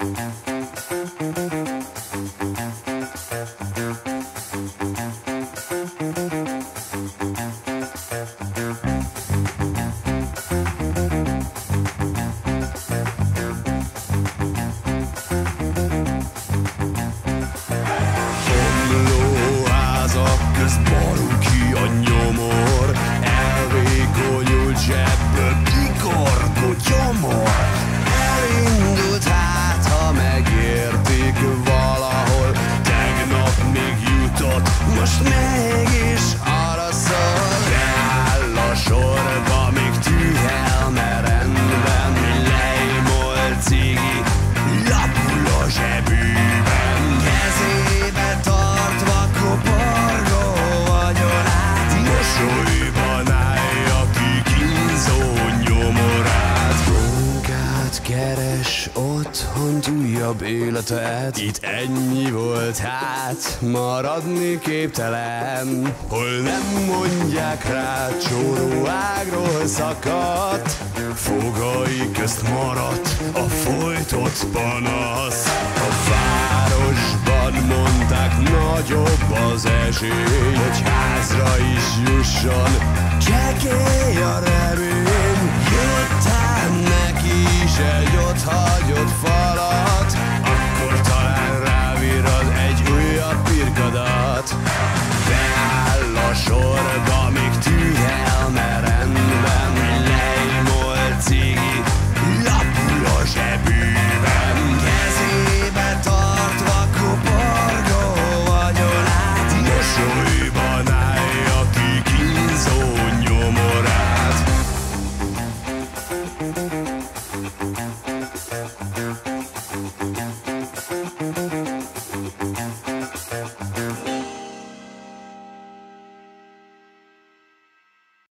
Omló, házak közt borul ki a nyomor, elvékonyult zsebből kikorgó gyomor. Elindult, hátha, megértik valahol, tegnap még jutott, most mégis araszol. Beáll a sorba, még türelme, rendben, lejmolt, cigi, Lapul a zsebében, kezébe tartva koporgó vagyonát, mosolyban állja ki kínzó nyomorát. Munkát keres, otthont, újabb életet, itt ennyi volt, hát maradni képtelen. Hol nem mondják rá, csóró ágról szakadt, fogai közt maradt a folytott panasz. A városban mondták, nagyobb az esély, hogy házra is jusson, csekély a remény. Jöttál neki is egy otthagyott falat, akkor talán rávirad egy újabb pirkadat. Beáll a sorba, még türelme, rendben, lejmolt, cigi, Lapul a zsebében, kezébe tartva koporgó vagyonát, mosolyban állja ki kínzó nyomorát.